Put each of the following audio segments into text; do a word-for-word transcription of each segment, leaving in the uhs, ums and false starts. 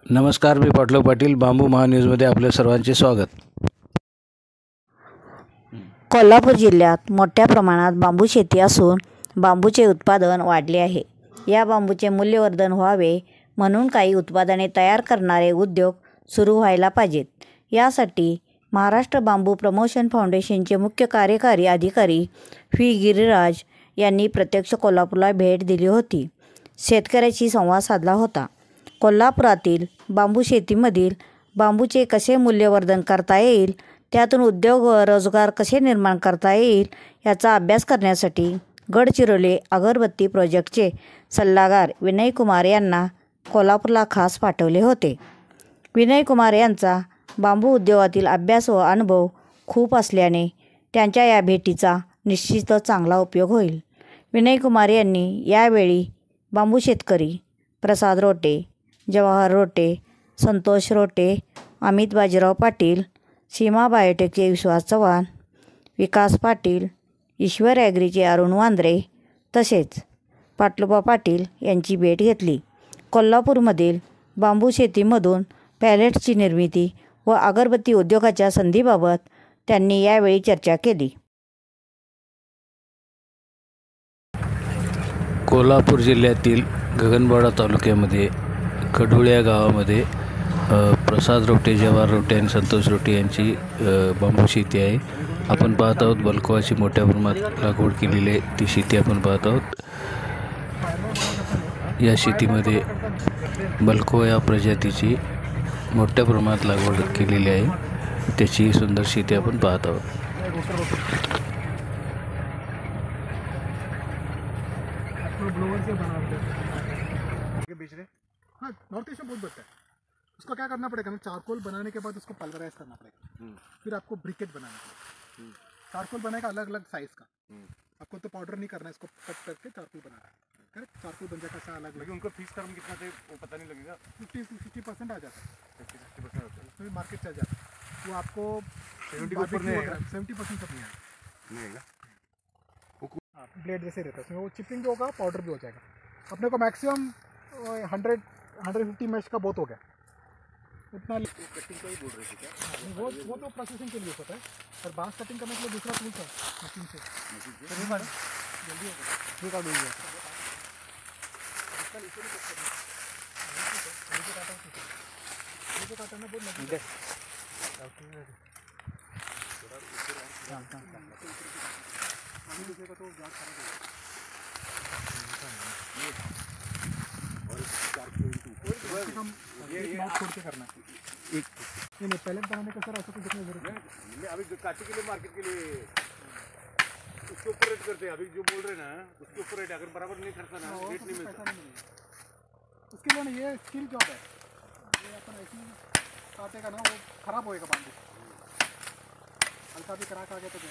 नमस्कार, मी पाटलो पाटील. बांबू महान्यूजमध्ये आपल्या सर्वांचे स्वागत. कोल्हापूर जिल्ह्यात मोठ्या प्रमाणात बांबू शेती असून बांबूचे उत्पादन वाढले आहे. या बांबूचे मूल्यवर्धन व्हावे म्हणून काही उत्पादने तयार करणारे उद्योग सुरू व्हायला पाहिजेत. यासाठी महाराष्ट्र बांबू प्रमोशन फाउंडेशनचे मुख्य कार्यकारी अधिकारी व्ही गिरीराज यांनी प्रत्यक्ष कोल्हापूरला भेट दिली होती. शेतकऱ्याशी संवाद साधला होता. कोल्हापुरातील बांबू शेतीमधील बांबूचे कसे मूल्यवर्धन करता येईल, त्यातून उद्योग व रोजगार कसे निर्माण करता येईल याचा अभ्यास करण्यासाठी गडचिरोली अगरबत्ती प्रोजेक्टचे सल्लागार विनय कुमार यांना कोल्हापूरला खास पाठवले होते. विनय कुमार यांचा बांबू उद्योगातील अभ्यास व अनुभव खूप असल्याने त्यांच्या या भेटीचा निश्चितच चांगला उपयोग होईल. विनय कुमार यांनी यावेळी बांबू शेतकरी प्रसाद रोटे, जवाहर रोटे, संतोष रोटे, अमित बाजीराव पाटील, सीमा बायोटेकचे विश्वास चव्हाण, विकास पाटील, ईश्वर ॲग्रीचे अरुण वांद्रे तसेच पाटलोबा पाटील यांची भेट घेतली. कोल्हापूरमधील बांबू शेतीमधून पॅलेट्सची निर्मिती व अगरबत्ती उद्योगाच्या संधीबाबत त्यांनी यावेळी चर्चा केली. कोल्हापूर जिल्ह्यातील गगनबावडा तालुक्यामध्ये कडुळ या गावामध्ये प्रसाद रोटे, जवाहर रोटे आणि संतोष रोटे यांची बांबू शेती आहे. आपण पाहत आहोत बल्कवाची मोठ्या प्रमाणात लागवड केलेली आहे, ती शेती आपण पाहत आहोत. या शेतीमध्ये बल्को या प्रजातीची मोठ्या प्रमाणात लागवड केलेली आहे, त्याची सुंदर शेती आपण पाहत आहोत. हाँ, नॉर्थ ईस्ट में बहुत बनता है. उसको क्या करना पड़ेगा ना, चारकोल बनाने के बाद उसको पल्वराइज करना पड़ेगा. फिर आपको ब्रिकेट बनाना पड़ेगा. चारकोल बनेगा अलग अलग साइज का. आपको तो पाउडर नहीं करना है, इसको कट करके चारकोल बनाना है. करेक्ट. चारकोल बन जाएगा ऐसा अलग. लेकिन उनको फिक्स टर्म कितना थे वो पता नहीं लगेगा. फिफ्टी फिफ्टी परसेंट आ जाता है. फिफ्टी सिक्सटी परसेंट होता है. उसमें मार्केट चल जाता है. वो आपको सेवेंटी परसेंट तक नहीं आएगा. हाँ, ब्लेड जैसे रहता है, उसमें वो चिपिंग भी होगा, पाउडर भी हो जाएगा. अपने को maximum hundred hundred fifty mash का बहुत हो गया उतना. कटिंग का ही बोल रहे थे क्या? वो वो तो प्रोसेसिंग के लिए होता है, और बांस कटिंग करने के लिए दूसरा टूल है मशीन से. जल्दी होगा, ये का डूब गया. काटना बहुत नहीं छोड़ के करना एक नहीं नहीं पहले बनाने का सर ऐसा कुछ देखने जरूरत है. अभी जो काटे के लिए मार्केट के लिए उसके ऊपर रेट करते हैं. अभी जो बोल रहे हैं ना उसके ऊपर रेट, अगर बराबर नहीं करता ना रेट नहीं मिलता. उसके लिए ना ये स्किल जॉब है. ये अपन ऐसे काटेगा ना वो खराब होएगा बांबू. हल्का भी कराक आ गया तो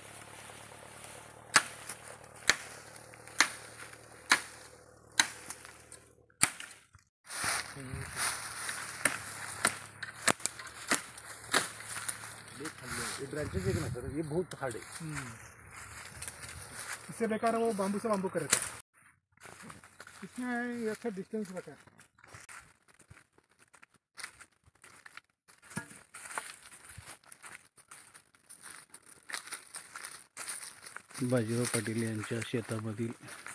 ये ब्रांचेस है ना सर, ये बहुत हार्ड है. इससे बेकार वो बांबू से बांबू करे थे. इसमें अच्छा डिस्टेंस रखा है. बाजीराव पाटील यांच्या शेतामधील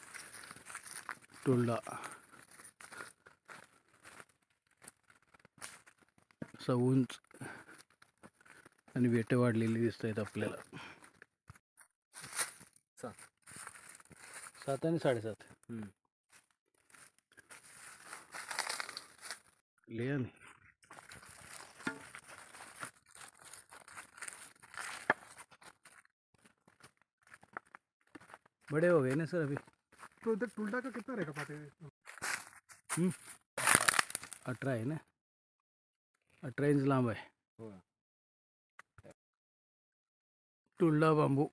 टोलला उंच आणि वेट वाढलेली दिसत आहेत आपल्याला. सात सात आणि साडेसात लिया नहीं. बड़े हो गए ना सर अभी. तो इधर टुल्डा का कितना रहेगा पाते? अठारह है ना, अठारह इंच लांब आहे टुल्डा बांबू.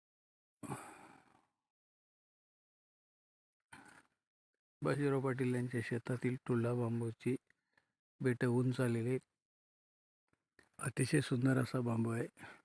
बाजीराव पाटील यांच्या शेतातील टुल्डा बांबूची बेट उंच आलेले अतिशय सुंदर असा बांबू आहे.